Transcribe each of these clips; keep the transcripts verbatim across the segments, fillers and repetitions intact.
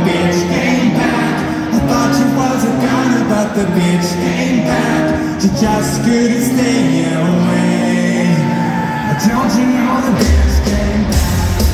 bitch came back. I thought you was a goner, but the bitch came back. She just couldn't stay away. Don't you know the bitch came back?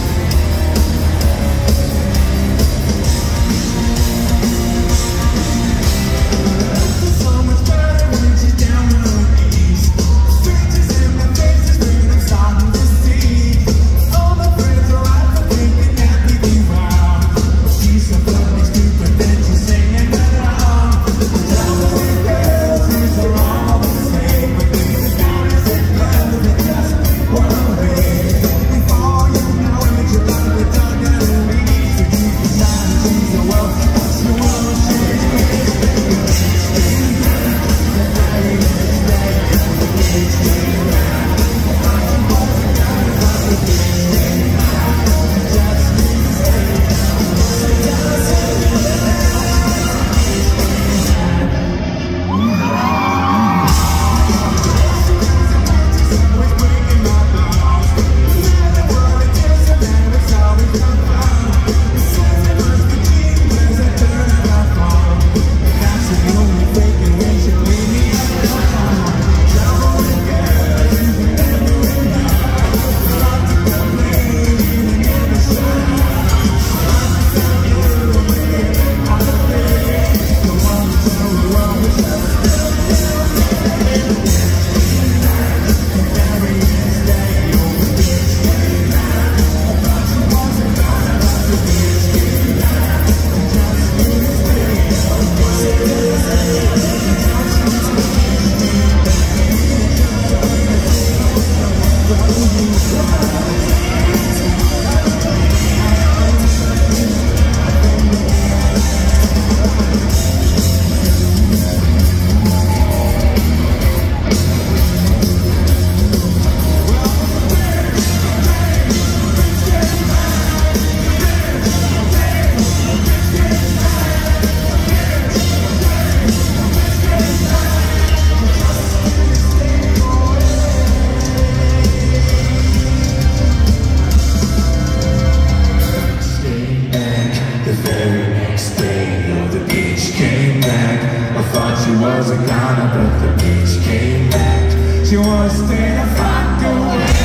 She was a goner, but the bitch came back. She was staying the fuck away.